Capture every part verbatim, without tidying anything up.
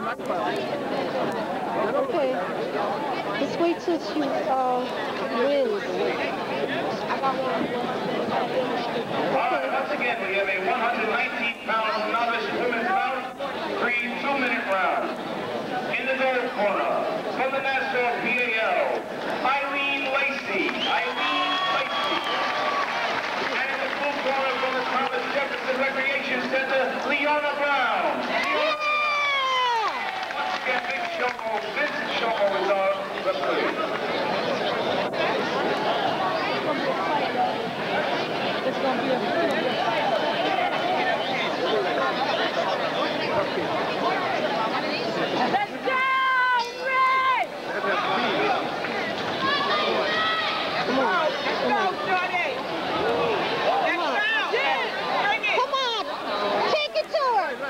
Okay. Let's wait till she uh, wins. All right, once again, we have a one hundred nineteen pound novice women's bout, three two-minute rounds. In the third corner, from the Nassau P A L, Eileen Lacey. Eileen Lacey. And in the full corner from the Thomas Jefferson Recreation Center, Leona Brown. Leona Brown. Once again, Big Shoko, Vincent Shoko is our referee. It's going to be a Let's go, Red! Come on. Let's go, Jordan. Come on. Come on. Take it to her.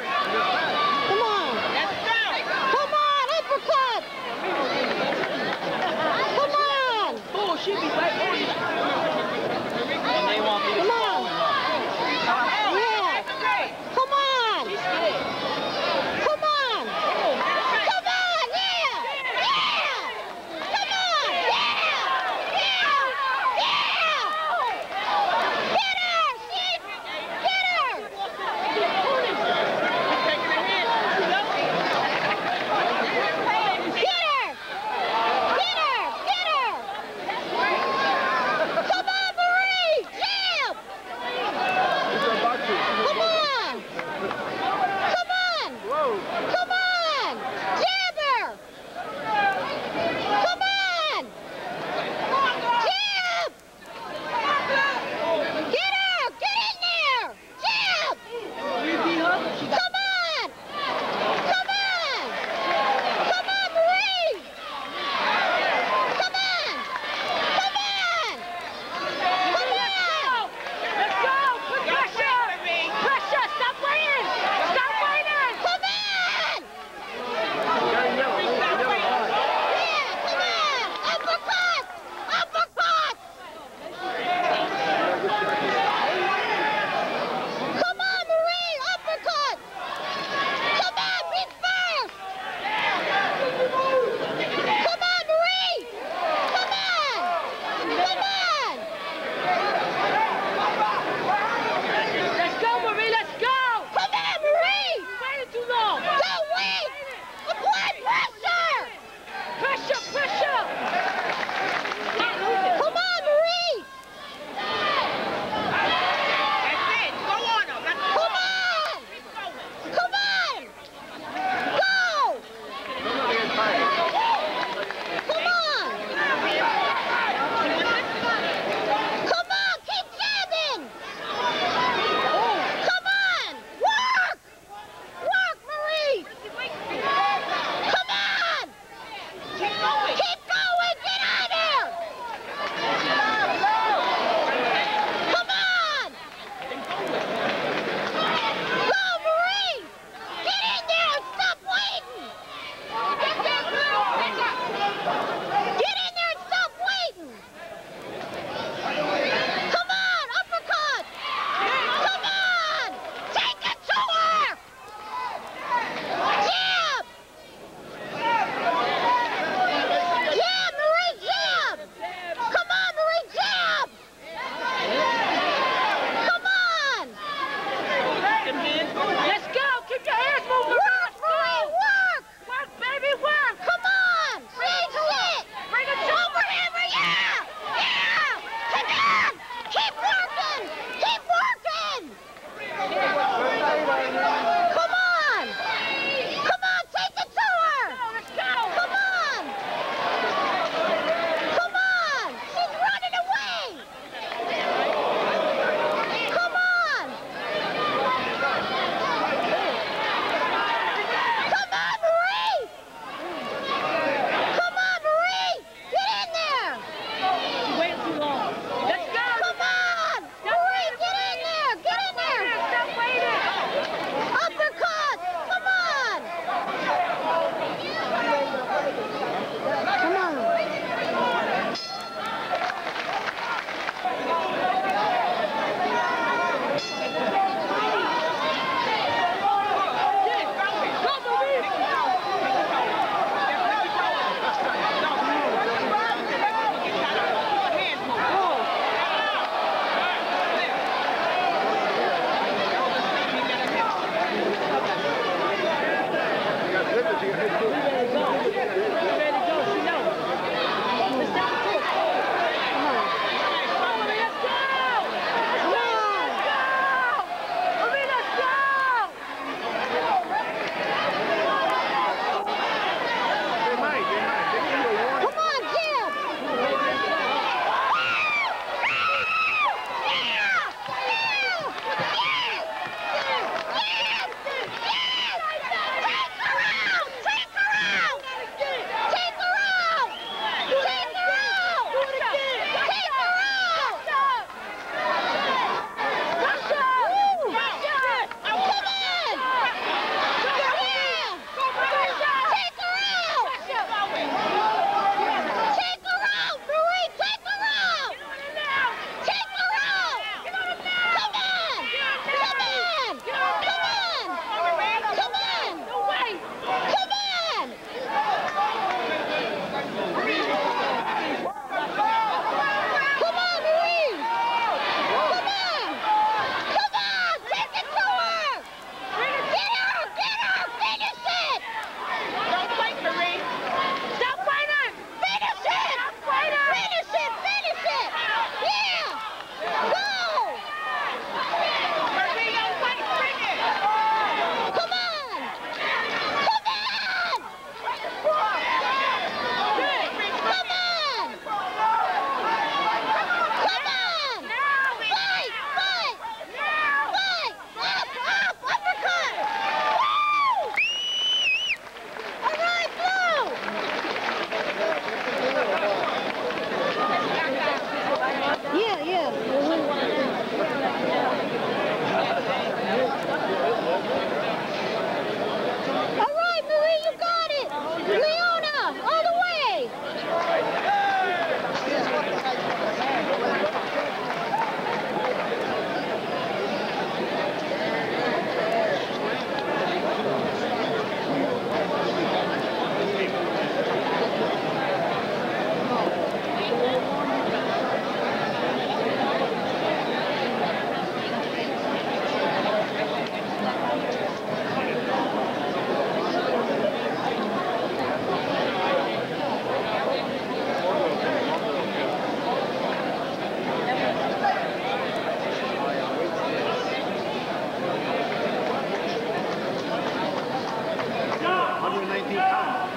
one hundred nineteen pounds.